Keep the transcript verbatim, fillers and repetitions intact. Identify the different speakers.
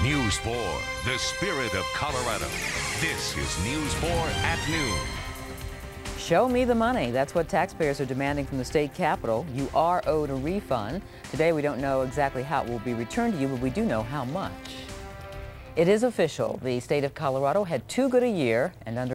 Speaker 1: News four, the spirit of Colorado. This is News four at noon.
Speaker 2: Show me the money. That's what taxpayers are demanding from the state capitol. You are owed a refund. Today, we don't know exactly how it will be returned to you, but we do know how much. It is official. The state of Colorado had too good a year, and under